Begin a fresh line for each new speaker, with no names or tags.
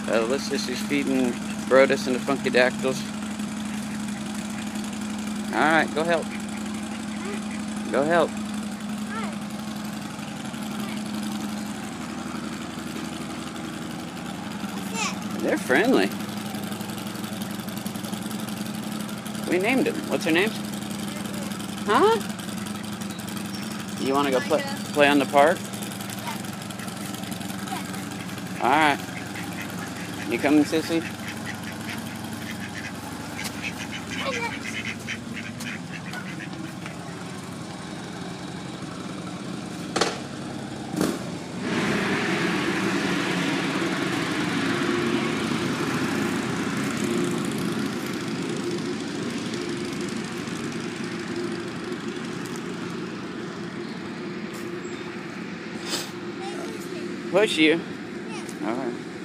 Alyssa's just feeding Brodus and the Funkydactyls. Alright, go help. Go help. They're friendly. We named him. What's her name? Huh? You want to go play on the park? Alright. You coming, Sissy? Push you. All right.